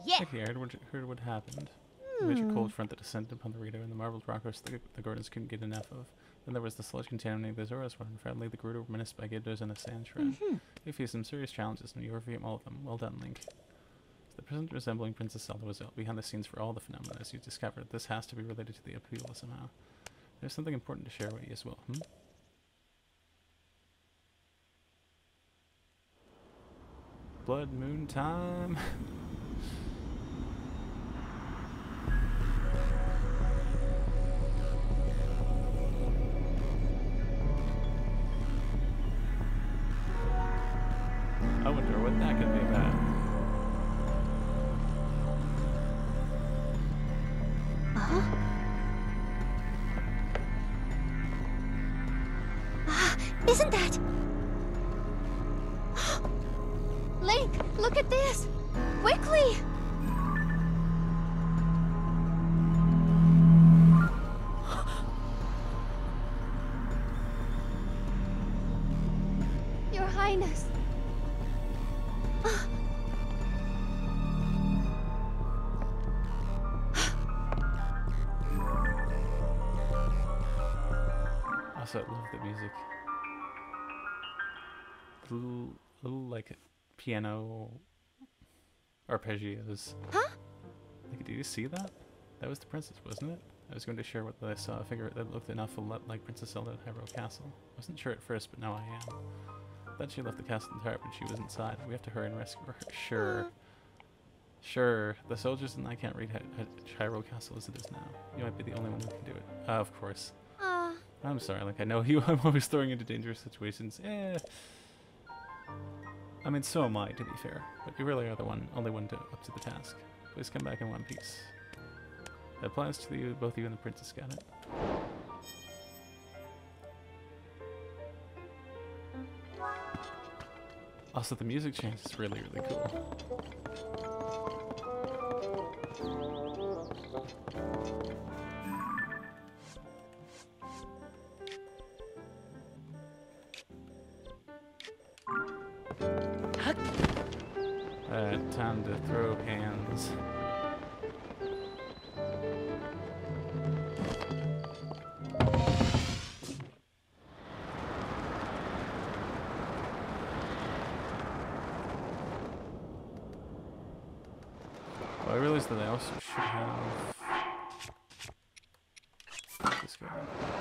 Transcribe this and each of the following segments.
Yeah. Okay, I heard what happened. The major cold front that descended upon the Rito and the marbled rockers the Gordons couldn't get enough of. Then there was the sludge contaminating the Zoras one. Finally, the Gerudo were menaced by Gyarados and a sand shred. We faced some serious challenges, and you overcame all of them. Well done, Link. The present resembling Princess Zelda was behind the scenes for all the phenomena, as you discovered. This has to be related to the appeal somehow. There's something important to share with you as well. Blood Moon time. I wonder what that could be about. Isn't that... Link, look at this! Quickly! Your Highness. Also, I love the music. Little like piano arpeggios. Huh? Like, did you see that? That was the princess, wasn't it? I was going to share what I saw. A figure that looked enough like Princess Zelda at Hyrule Castle. Wasn't sure at first, but now I am. Then she left the castle entirely, but she was inside. We have to hurry and rescue her. Sure. Sure. The soldiers and I can't read Hyrule Castle as it is now. You might be the only one who can do it. Of course. I'm sorry, like I know you. I'm always throwing into dangerous situations. I mean, so am I, to be fair. But you really are the only one up to the task. Please come back in one piece. That applies to you, both you and the princess. Got it? Also, the music change is really, really cool. Time to throw hands. Well, I realized that I also should have this guy.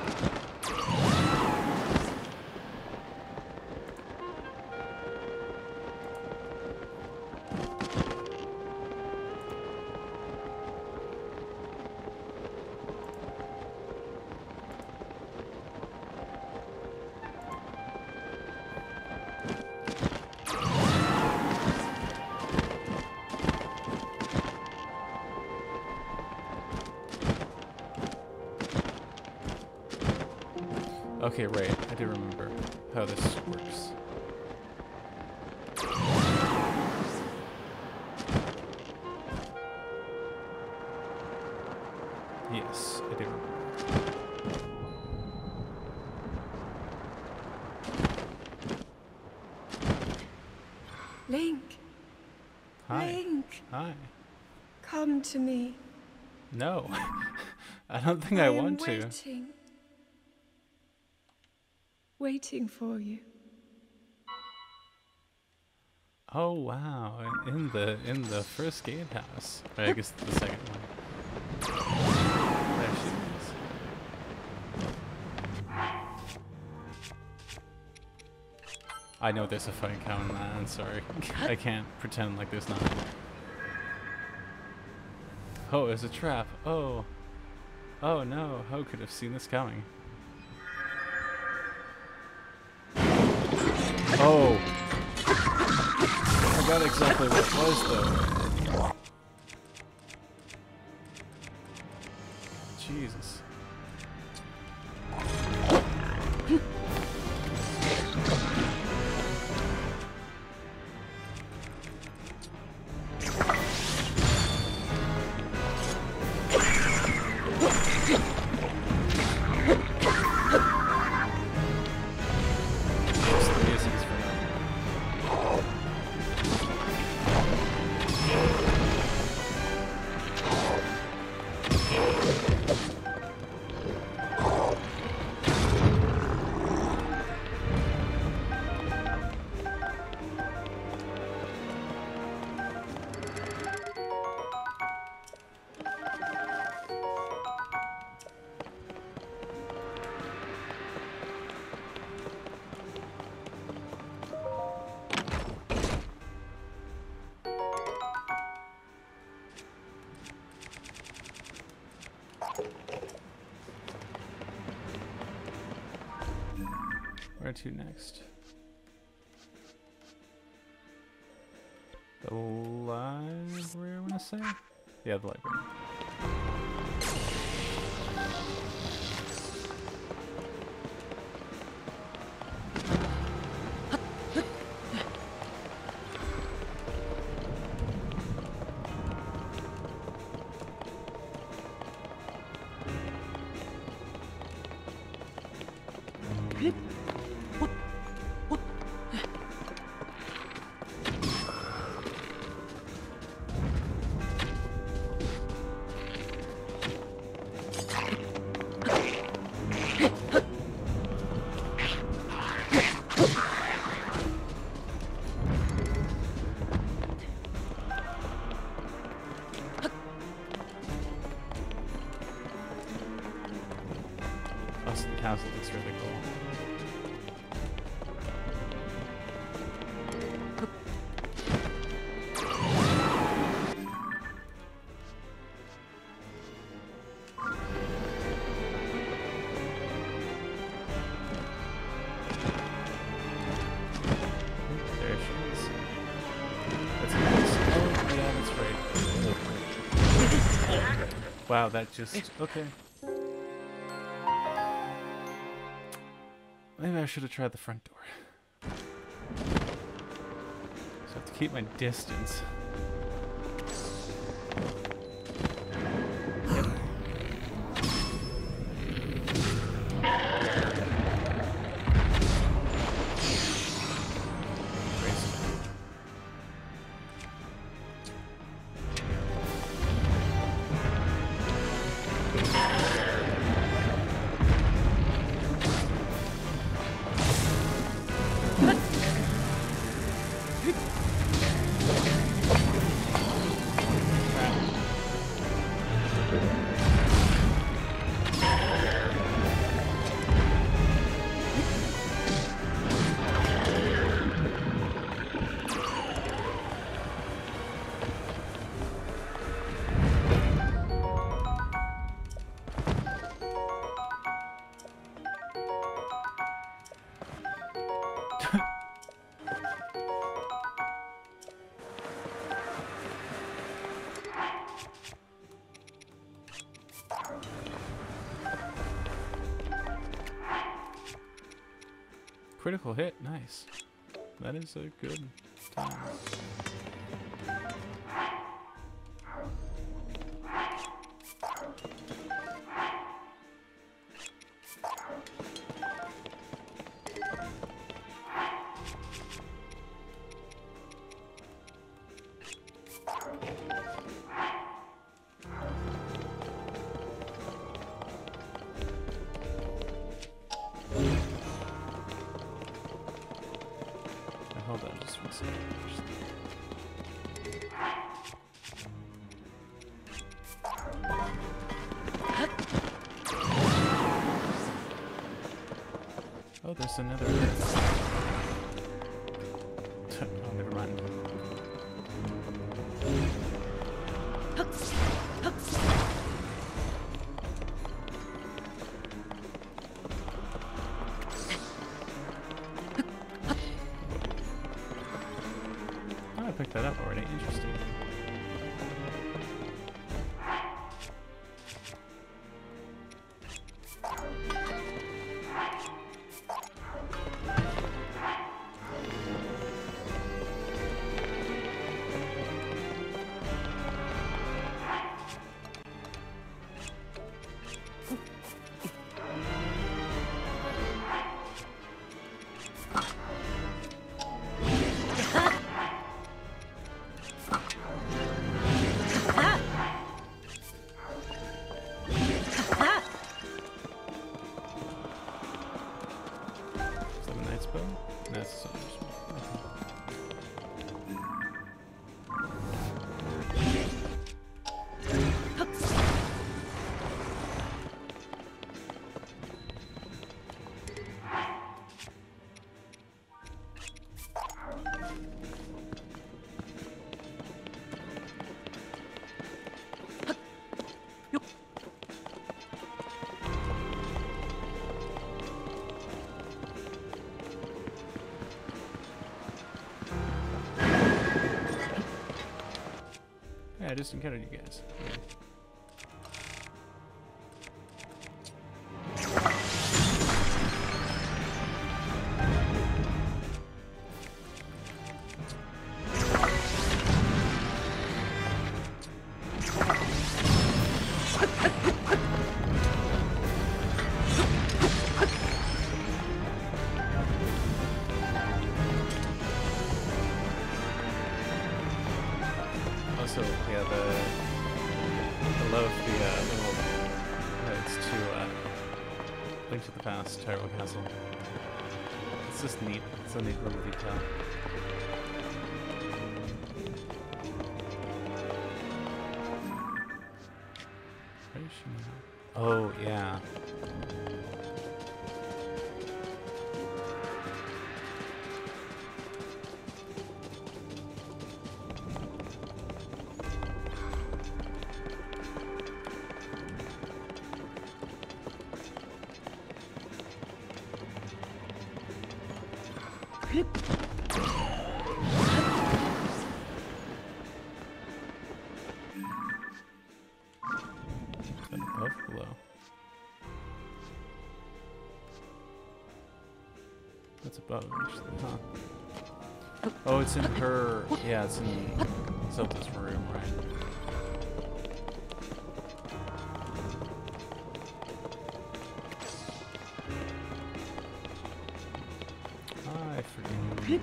Okay, right. I do remember how this works. Yes, I do remember. Link. Hi. Link. Hi. Come to me. No. I don't think I want to. Waiting for you. Oh wow! In the first gatehouse. Or I guess the second one. There she is. I know there's a fight coming. I'm sorry. I can't pretend like there's not. Oh, it's a trap. Oh. Oh no! How could have seen this coming? Oh! I forgot exactly what it was, though. Jesus. Where to next? The library, I want to say? Yeah, the library. Plus the castle looks really cool. There she is. That's nice. Oh, yeah, that's right. Wow, that just... Okay. Maybe I should have tried the front door. So I have to keep my distance. Critical hit, nice. That is a good time. Hold on just one second. Oh, there's another. Oh, never mind. I picked that up already. Interesting. I just encountered you guys. Also, yeah, I love the little notes to Link to the Past, Hyrule Castle. It's just neat. It's a neat little detail. Where is she now? Oh, yeah. Above, below. That's above, actually, huh? Oh, it's in her. Yeah, it's in Zelda's room, right? I forget.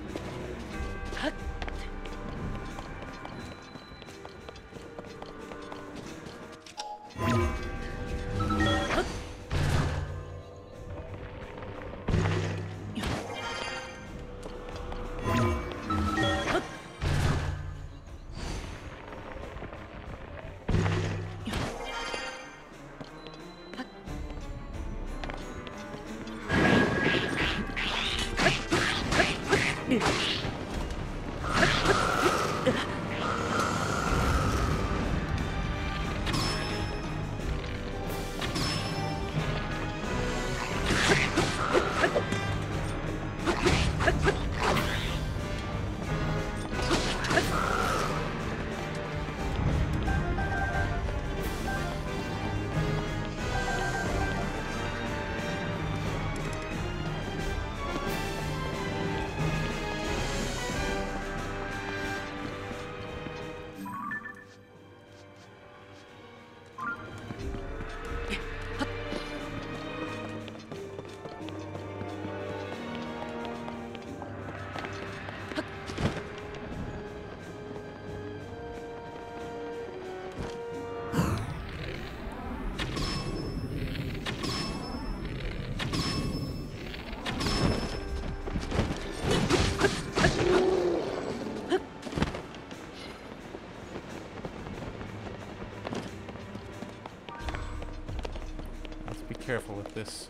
Careful with this.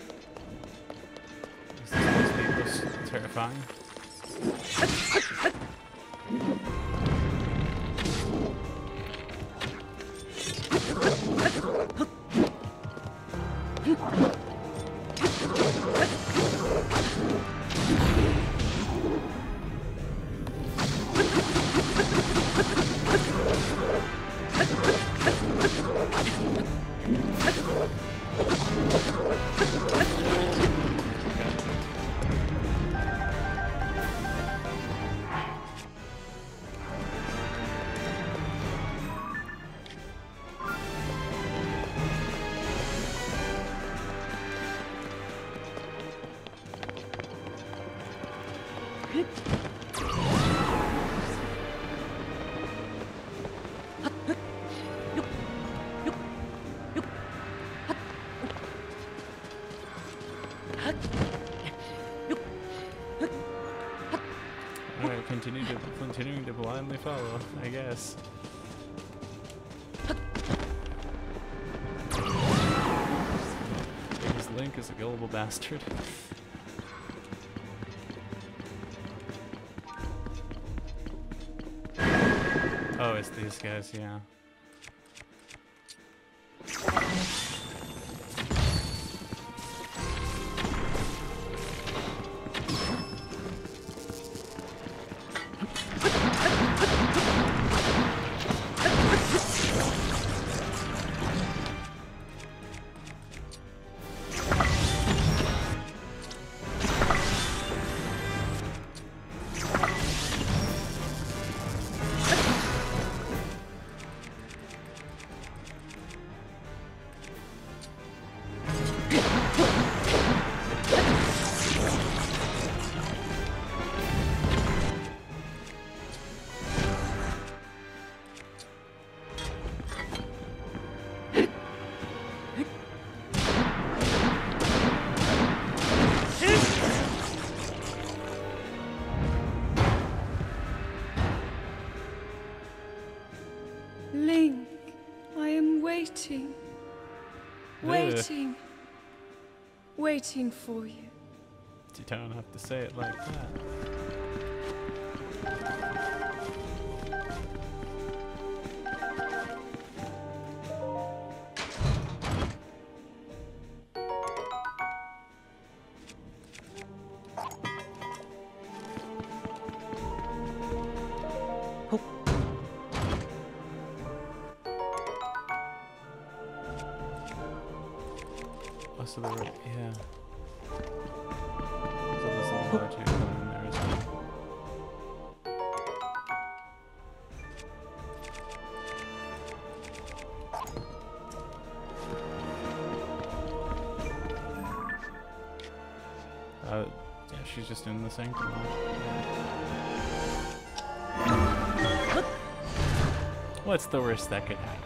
Is this supposed to be this terrifying? Alright, continuing to blindly follow, I guess. Because Link is a gullible bastard. Oh, it's these guys, yeah. Link, I am waiting. Waiting. Waiting for you. You don't have to say it like that. Oh, so there were, yeah. So there's a logic going in there as well. Yeah, she's just in the sanctum. What's the worst that could happen?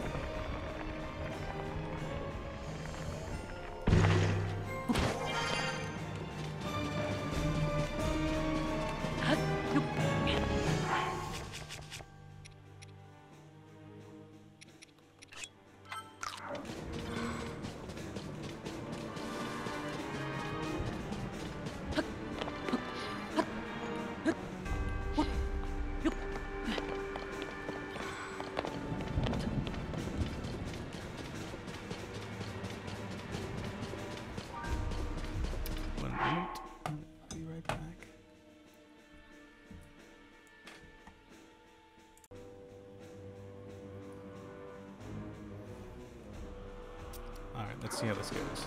Let's see how this goes.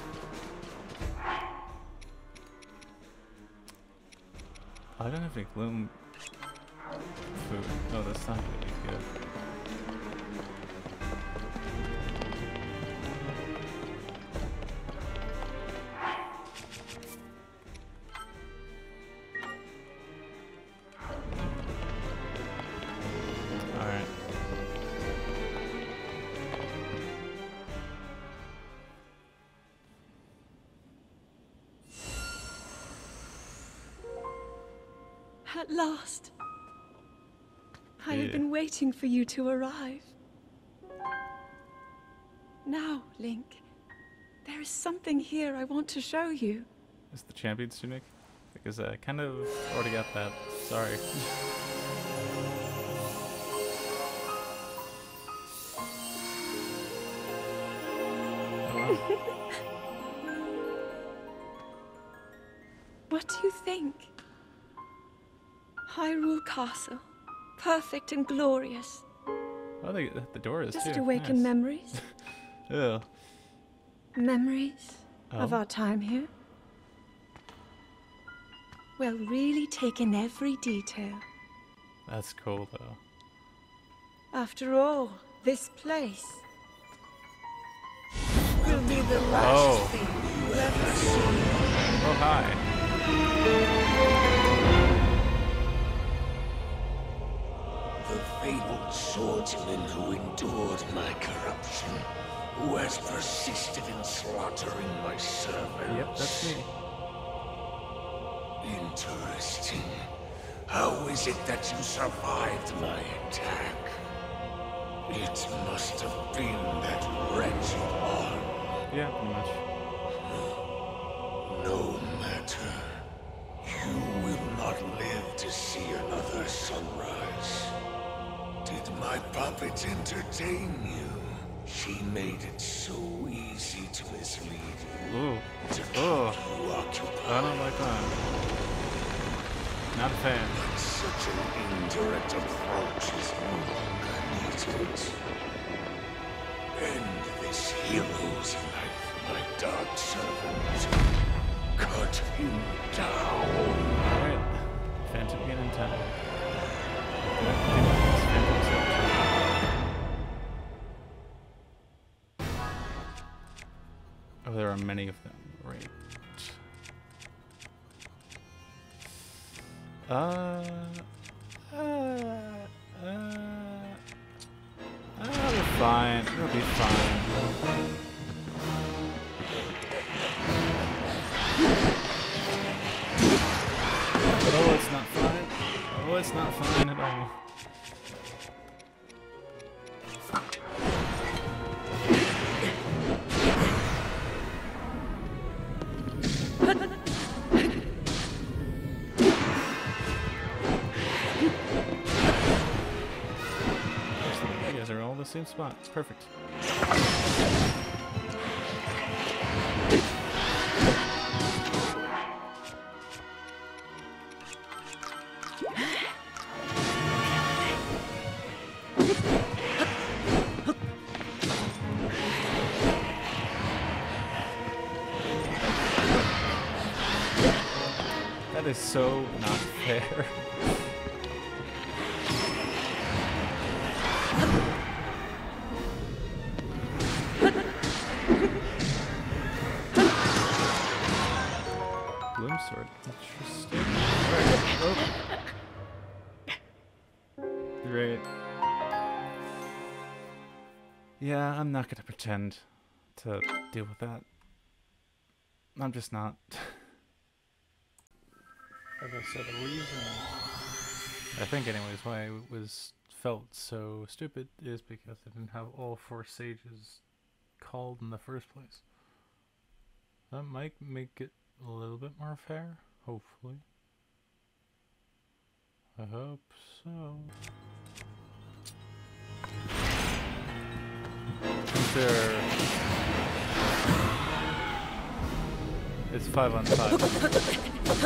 I don't have any gloom food. Oh, that's not gonna be good. Alright. At last. I have been waiting for you to arrive. Now, Link, there is something here I want to show you. Is the champion's tunic? Because I kind of already got that. Sorry. What do you think? Hyrule Castle. Perfect and glorious. Oh, the door is Does too. it awaken Nice. memories? Ew. Memories of Oh. our time here? Well, really take in every detail. That's cool, though. After all, this place will be the last Oh. thing you ever see. Oh, hi. The fabled swordsman who endured my corruption, who has persisted in slaughtering my servants. Yep, that's me. Interesting. How is it that you survived my attack? It must have been that wretched arm. Yeah, pretty much. No matter. You will not live to see another sunrise. Did my puppet entertain you? She made it so easy to mislead you. Ooh. To keep Oh. you occupied. I don't like that. Not a fan. But such an indirect approach is no longer needed. End this hero's life, my dark servant. Cut him down. Alright. Phantom Ganon time. Oh, there are many of them. Right. It'll be fine. It'll be fine. Oh, it's not fine. Oh, it's not fine at all. are all the same spot. Perfect. That is so not fair. Bloom sword. Interesting. Right. Oh. Great. Yeah, I'm not gonna pretend to deal with that. I'm just not. Like I said, the reason I think anyways why it was felt so stupid is because I didn't have all 4 sages called in the first place. That might make it a little bit more fair, hopefully. I hope so. It's 5 on 5.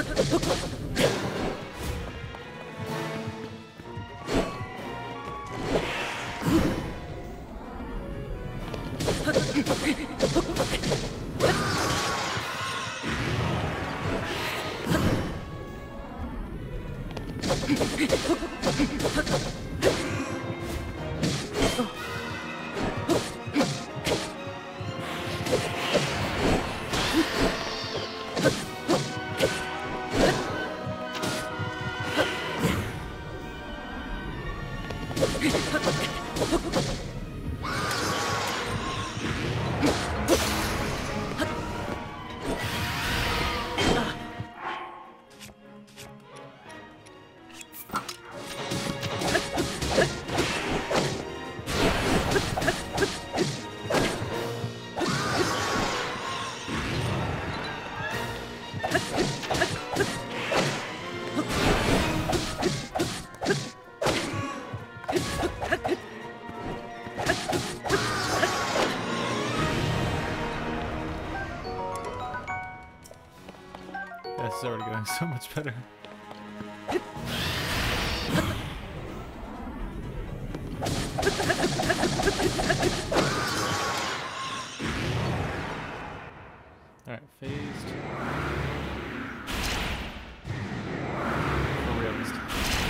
It's already going so much better. Alright, phased. For real this time.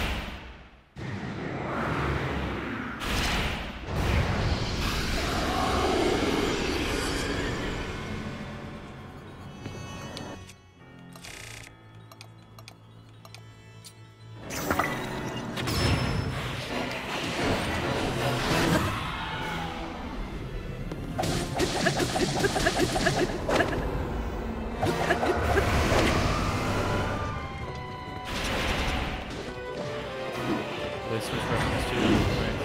They switch weapons too, right?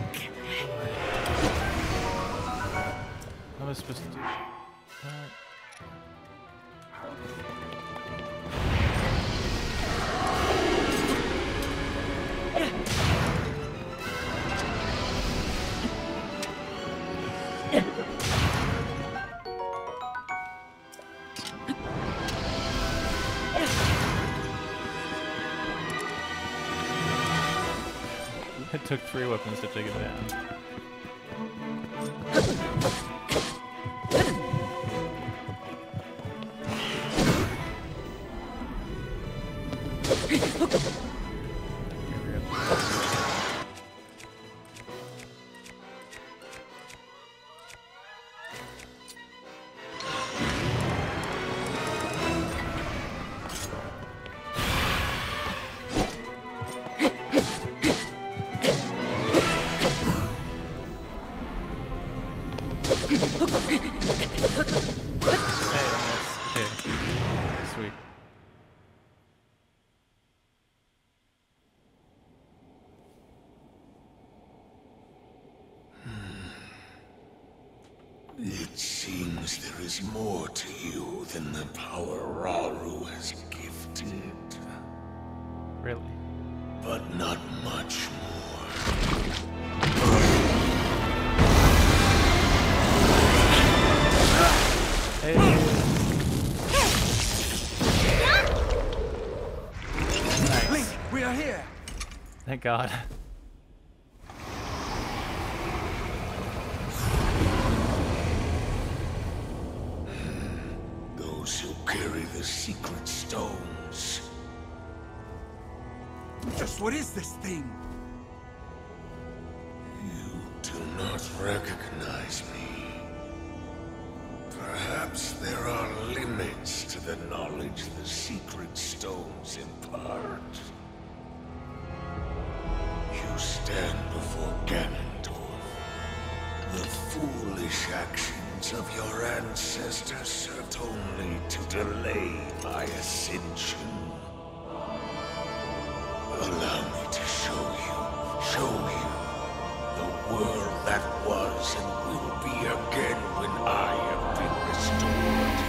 How am I supposed to do that? It took 3 weapons to take it down. Sweet. It seems there is more to you than the power Rauru has gifted. Really? But not much more. Hey. Nice. Link, we are here. Thank God. Those who carry the secret stones. Just what is this thing? You do not recognize me. Perhaps there are limits to the knowledge the secret stones impart. You stand before Ganondorf. The foolish actions of your ancestors served only to delay my ascension. Allow me to show you the world that was and will be again when I have been restored.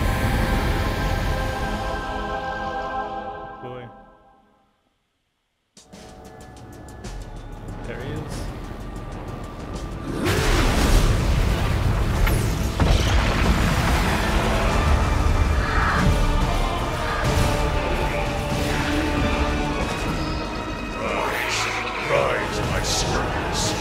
Boy. There he is. Rise, my servants.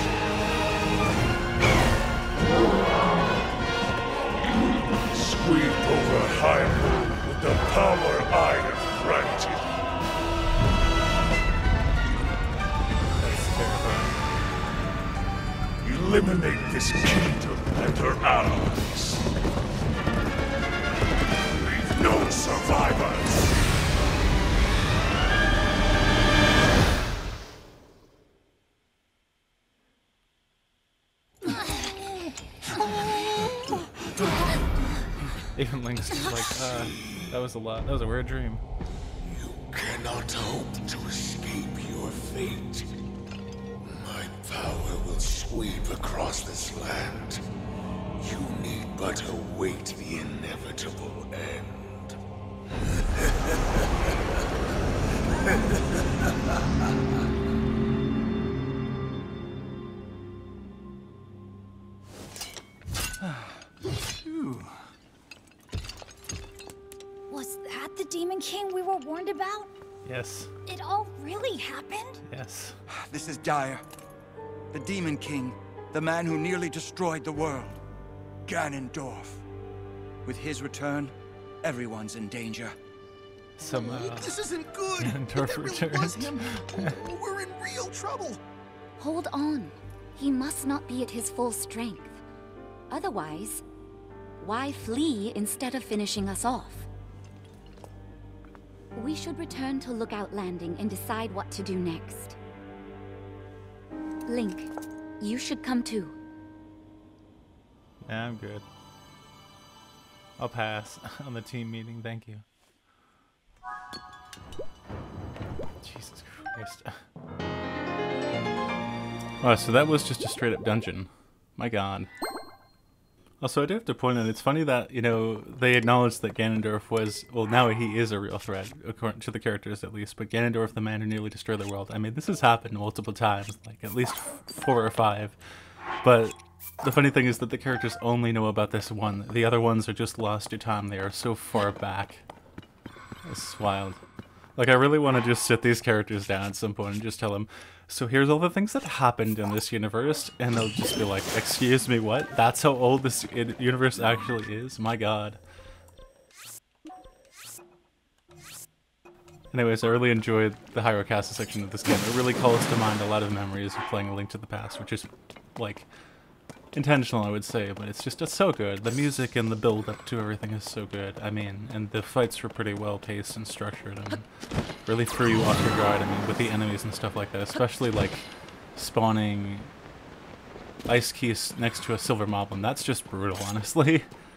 Sweep over Hyrule with the power I have granted. That's terrifying. Eliminate this kingdom and her allies. Leave no survivors. Even Link's just like, that was a lot. That was a weird dream. You cannot hope to escape your fate. My power will sweep across this land. You need but await the inevitable end. Was that the Demon King we were warned about? Yes. It all really happened? Yes. This is dire. The Demon King, the man who nearly destroyed the world. Ganondorf. With his return, everyone's in danger. Some, This isn't good. Ganondorf If that really was returned. him, we're in real trouble. Hold on. He must not be at his full strength. Otherwise, why flee instead of finishing us off? We should return to Lookout Landing and decide what to do next. Link, you should come too. Nah, I'm good. I'll pass on the team meeting, thank you. Jesus Christ. Oh, so that was just a straight up dungeon. My God. Also, I do have to point out, it's funny that, you know, they acknowledged that Ganondorf was, well, now he is a real threat, according to the characters at least, but Ganondorf, the man who nearly destroyed the world, I mean, this has happened multiple times, like, at least 4 or 5, but the funny thing is that the characters only know about this one. The other ones are just lost to time, they are so far back. It's wild. Like, I really want to just sit these characters down at some point and just tell them, so here's all the things that happened in this universe, and they'll just be like, excuse me, what? That's how old this universe actually is? My god. Anyways, I really enjoyed the Hyrule Castle section of this game. It really calls to mind a lot of memories of playing A Link to the Past, which is, like, intentional, I would say, but it's so good. The music and the build-up to everything is so good. I mean, and the fights were pretty well-paced and structured, and really threw you off your guard, I mean, with the enemies and stuff like that, especially, like, spawning Ice Keys next to a Silver Moblin. That's just brutal, honestly.